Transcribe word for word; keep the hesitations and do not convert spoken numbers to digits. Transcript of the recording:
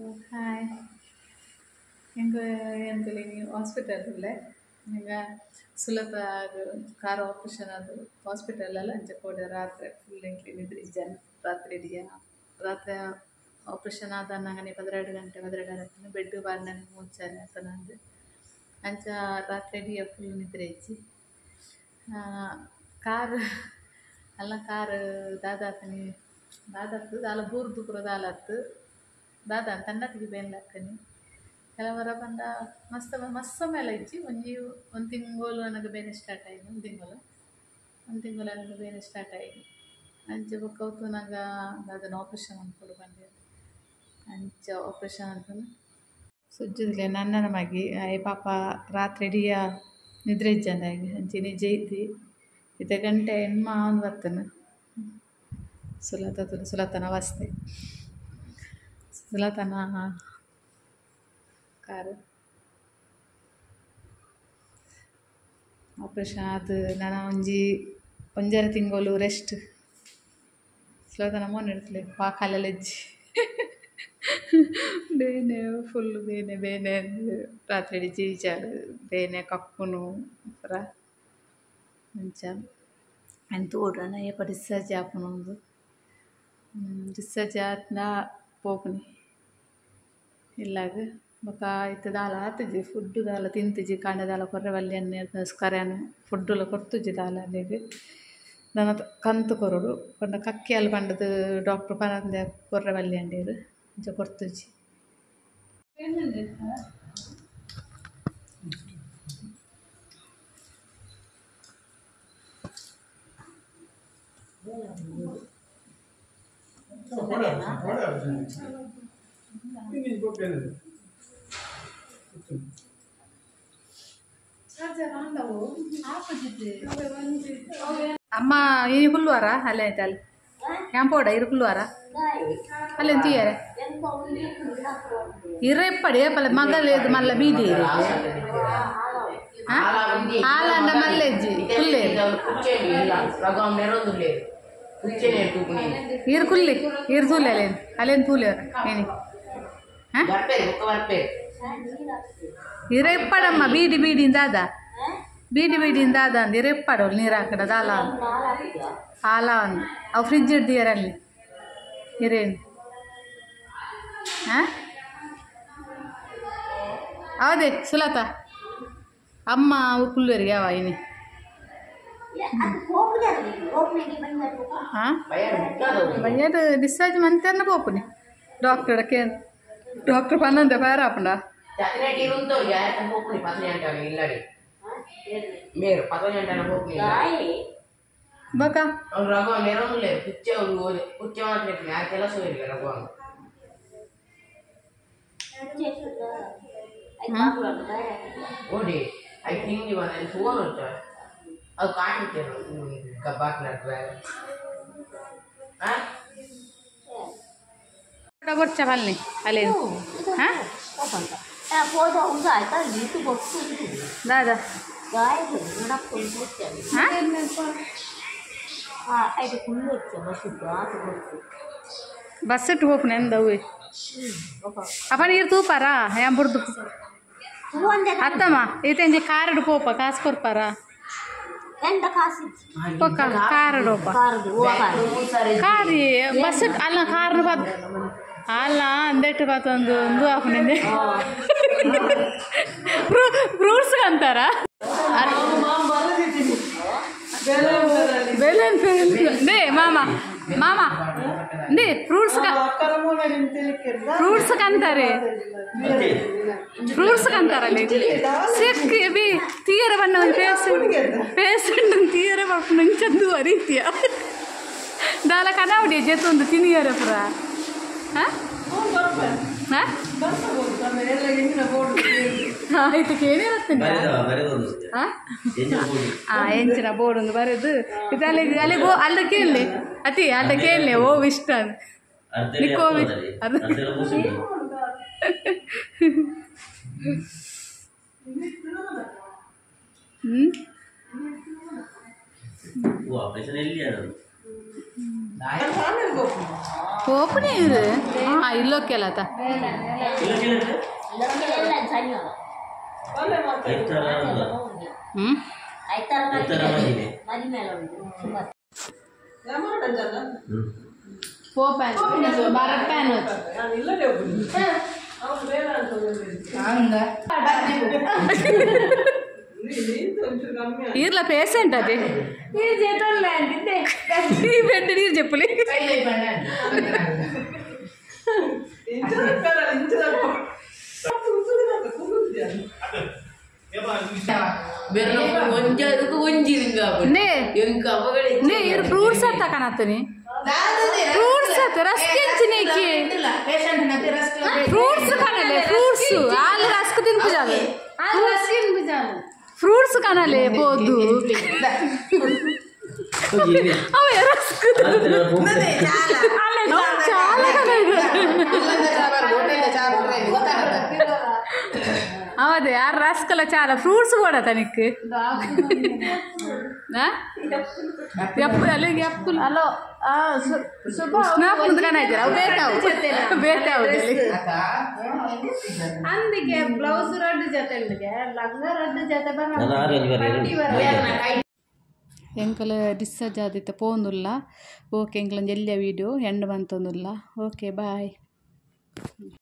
Hi ಹೆಂಗೆ ಎಂತಲ್ಲಿ ನೀವು hospital ಈಗ ಸುಲಭ ಅದು ಕಾರ್ ಆಪ್ರೇಷನ್ ಅದು ಹಾಸ್ಪಿಟಲಲ್ಲ ಅಂಚೆ ಕೋಡೆ ರಾತ್ರಿ ಫುಲ್ ಎಂಕ್ಲಿ ನಿದ್ರೆ ಜನ ರಾತ್ರಿ ಇಡಿಯ ರಾತ್ರಿ ಆಪ್ರೇಷನ್ ಆದ ನಂಗೆ ಪದಿನೆರಡು ಗಂಟೆ ಪದಿನೆರಡು ಗಂಟೆ ಬೆಡ್ ಬಾರ್ನ ಮುಂಚಾನೆ ಅಂತ ನಂದು ಅಂಚ ರಾತ್ರಿ ಇಡಿಯ ಫುಲ್ ನಿದ್ರೆ ಇಚ್ಚಿ ಕಾರ್ ಅಲ್ಲ ಕಾರ್ ದಾದಾತನಿ ದಾದಾತು ದಾಲ ಬೂರ್ದು ಪುರ ದಾಲತ್ತು ದಾದ ತಂಡತಿಗೆ ಬೇನ್ಲಕ್ಕನಿ ಕೆಲವರ ಬಂದ ಮಸ್ತ್ ಮಸ್ತ್ ಮೇಲೆ ಇಜ್ಜಿ ಒಂಜಿ ಒಂದು ತಿಂಗಳು ನನಗೆ ಬೇನೆ ಸ್ಟಾರ್ಟ್ ಆಯ್ತು ಒಂದು ತಿಂಗಳು ಒಂದು ತಿಂಗಳು ನನಗೆ ಬೇನೆ ಸ್ಟಾರ್ಟ್ ಆಯ್ತು ಅಂಚೆ ಬುಕ್ ಅವತ್ತು ನಂಗೆ ಅದನ್ನು ಆಪ್ರೇಷನ್ ಅಂದ್ಕೊಂಡು ಬಂದೆ ಅಂಚೆ ಆಪ್ರೇಷನ್ ಅಂತ ಸುಜ್ಜಿದ್ಲೆ ನನ್ನನ ಮಗಿ ಅಯ್ಯ ಪಾಪ ರಾತ್ರಿ ಇಡೀ ನಿದ್ರೆ ಇಜ್ಜಂದಾಗಿ ಅಂಚೆ ನಿಜ ಐತಿ ಇತ ಗಂಟೆ ಹೆಣ್ಮ ಅವನು ಬರ್ತನು ಸುಲತ ಸುಲತನ ಅವಸ್ಥೆ ಸುಲತನ ಕಾರು ಆಪ್ರೇಷನ್ ಅದು ನಾನು ಒಂಜಿ ಒಂಜರ ತಿಂಗಳು ರೆಸ್ಟ್ ಸುಲತನ ಮೋನ್ ಇಡ್ತಲೆ ಪಾಕಾಲೆಲ್ಲ ಇಜ್ಜಿ ಬೇನೆ ಫುಲ್ ಬೇನೆ ಬೇನೆ ರಾತ್ರಿ ಇಡೀ ಜೀಚಾಡು ಬೇನೆ ಕಕ್ಕುನು ಪುರ ಮಂಚ ಅಂತ ಓಡೋಣ ಏಪ ಡಿಸ್ಚಾರ್ಜ್ ಆಪುನು ಒಂದು ಡಿಸ್ಚಾರ್ಜ್ ಆದ ಪೋಪುನಿ ಇಲ್ಲಾಗ ಬೊಕ ಇತ್ತು ದಾಲ ಆತುಜಿ ಫುಡ್ಡು ದಾಲ ತಿಂತಿಜಿ ಕಾಂಡ ದಾಲ ಕೊರ್ರೆ ಬಲ್ಲಿ ಎಣ್ಣೆ ಕರೆಯನ್ನು ಫುಡ್ಡುಲ ಕೊರ್ತುಜಿ ದಾಲ ಅಲ್ಲಿಗೆ ನನ್ನ ಕಂತು ಕೊರಡು ಪಂಡ ಕಕ್ಕಿಯಲ್ಲಿ ಪಂಡದು ಡಾಕ್ಟ್ರ್ ಪರಂದೆ ಕೊರ್ರೆ ಬಲ್ಲಿ ಅಂಡೇರು ಇಂಚ ಕೊರ್ತುಜಿ ಅಮ್ಮ ಈ ಹುಲ್ಲುವಾರ ಅಲ್ಲೇ ಐತೆ ಅಲ್ಲಿ ಕ್ಯಾಂಪೋಡ ಇರು ಹುಲ್ಲುವಾರ ಅಲ್ಲೇ ತೀಯರೆ ಇರೆಪ್ಪಡಿ ಪಲ್ಲ ಮಗಲೇದು ಮಲ್ಲ ಬೀದಿ ಹಾಲಂಡ ಮಲ್ಲೆಜ್ಜಿ ಹುಲ್ಲೆ ಇರು ಕುಲ್ಲಿ ಇರು ತೂಲೆ ಅಲ್ಲೇನು ಅಲ್ಲೇನು ತೂಲೆ ಏನಿ ಇರೆಪ್ಪಡಮ್ಮ ಬೀಡಿ ಬೀಡಿಂದ ಅದ ಬೀಡಿ ಬೀಡಿಂದ ಅದ ಅಂದು ಇರೆಪ್ಪಡ ನೀರು ಹಾಕಡ ದಾಲ ಹಾಲ ಅಂದು ಅವು ಫ್ರಿಜ್ ಇಡ್ದಿಯರಲ್ಲಿ ಇರೇನು ಹಾಂ ಹೌದೇ ಸುಲತ ಅಮ್ಮ ಕುಲ್ಲುವರಿಗೆ ಯಾವ ಏನಿ ಹಾಂ ಬಯ್ಯದು ಡಿಸ್ಚಾರ್ಜ್ ಮಂತನ್ನ ಪೋಪುನಿ ಡಾಕ್ಟರ್ ಕೆ ಡಾಕ್ಟರ್ ಪನ್ನಂದ ಪಾರಾಪುಂಡ ಬಕ ಅದು ಕಾಣಿಕೆ ಬರ್ಚ ಬಲ್ನಿ ಅಲ್ಲೇ ಹಾಂ ದಾದಾ ಬಸ್ ಇಟ್ಟು ಹೋಗ್ನೆ ಎಂದವು ಅಪ್ಪ ನೀರು ತೂಪಾರಾ ಯಾ ಬುಡ್ದು ಅತ್ತಮ್ಮ ಈತಂಜಿ ಕಾರಡು ಪೋಪ ಕಾಸು ಕೊರ್ಪಾರ ಪಕ್ಕ ಕಾರಡೋಪ ಕಾರಿ ಬಸ್ ಅಲ್ಲ ಕಾರ್ನ ಪಾತ್ ಅಲ್ಲ ಅಂದೆಟ್ಟು ಪಾತ್ ಒಂದು ಒಂದು ಹಾಕೊಂಡಿದ್ದೆ ಫ್ರೂಟ್ಸ್ ಅಂತಾರ ದೇ ಮಾಮ ಮಾಮ ದೇ ಫ್ರೂಟ್ಸ್ ಫ್ರೂಟ್ಸ್ ಕಂತಾರೆ ಫ್ರೂಟ್ಸ್ ಕಂತಾರಲ್ಲಿ ಸಿಕ್ಕಿ ಬಿ ತೀಯರ ಬಣ್ಣ ಒಂದು ಪೇಸೆಂಟ್ ಪೇಸೆಂಟ್ ತೀಯರ ಬಣ್ಣ ನಂಚದ್ದು ಅರೀತಿಯ ದಾಲ ಕನಾವಡಿ ಜೆತ್ತು ಒಂದು ತಿನಿಯರ ಪುರ ಹಾಂ ಹಾಂ ಆಯ್ತು ಕೇಳಿರತ್ತೀನಿ ಹಾಂ ಹಾಂ ಎಂಚಿನ ಬೋರ್ಡ್ ಒಂದು ಬರೋದು ಇದು ಅಲ್ಲಿಗೆ ಅಲ್ಲಿಗೆ ಹೋ ಅಲ್ಲ ಕೇಳಲಿ ಅತಿ ಅಲ್ಲ ಕೇಳಲಿ ಓ ಇಷ್ಟ ನಿಕ್ಕೋವಿ ಅದು ಹ್ಞೂ ಓಪನ್ ಇದೆ ಹಾಂ ಇಲ್ಲೋಕ್ಕೆಲ್ಲ ತ ಹ್ಞೂ పో ప్యాన్ భారత్ ప్యాన్ ఈర్ల పేషెంట్ అది పెట్టు నీరు చెప్పులే ಫ್ರೂಟ್ಸ್ ಅಂತ ಕಾಣತ್ತೀನಿ ಫ್ರೂಟ್ಸ್ ಆತ ರಸ್ಕಿಂಚಿ ನೀಕಿ ಫ್ರೂಟ್ಸ್ ಕಾಣಲೆ ಫ್ರೂಟ್ಸ್ ಹಾಲು ರಸ್ಕ್ ತಿನ್ಪುಜಾಲು ಫ್ರೂಟ್ಸ್ ಕಾಣಲೆ ಬೋದು ಅವ ರಸ್ಕ್ చాలా అవదే ఆ రస్కలో చాలా ఫ్రూట్స్ కూడా తనకి ఎప్పుడు అలాగే ఎప్పుడు హలో ముందుగానే అవుతారు అవి ಬೇತಾವು ಬೇತಾವು అందుకే బ్లౌజ్ రెడ్ జత లంగ రెడ్ జత ಎಂಕಲ ಡಿಸ್ಚಾರ್ಜ್ ಆದಿತ್ತ ಪೋಂದುಲ್ಲ ಓಕೆ ಎಂಕಲ ಜಲ್ದಿಯ ವೀಡಿಯೋ ಎಂಡ್ ಬಂತೊಂದುಲ್ಲ ಓಕೆ ಬಾಯ್.